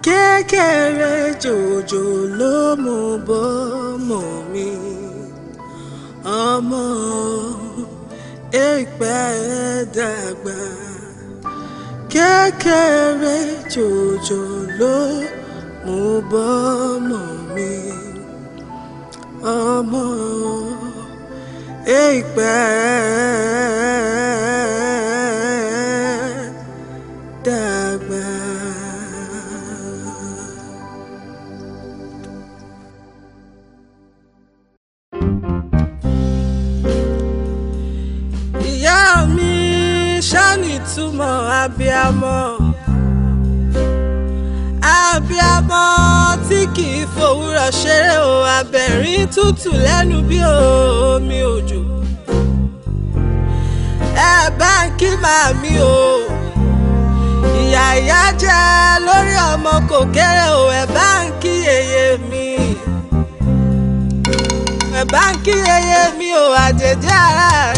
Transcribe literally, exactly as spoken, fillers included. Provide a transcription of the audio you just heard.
kékeré jòjò ló mú bọ́mọ mi ọmọ ìpẹ́ dàgbà kékeré jòjò ló mú bọ́mọ mi ọmọ ìpẹ́ dàgbà. Ìyá mi ṣáni túmọ̀ abiyamọ abiyamọ tí kì í fòwúrọ̀ ṣeré o abẹ̀rín tútù lẹ́nu bí omi òjò ẹ bá ń kí màmí o ìyá ìyá jẹ́ lórí ọmọ kò kéré o ẹ bá ń kí yèyé mi ẹ bá ń kí yèyé mi o àjèjì ara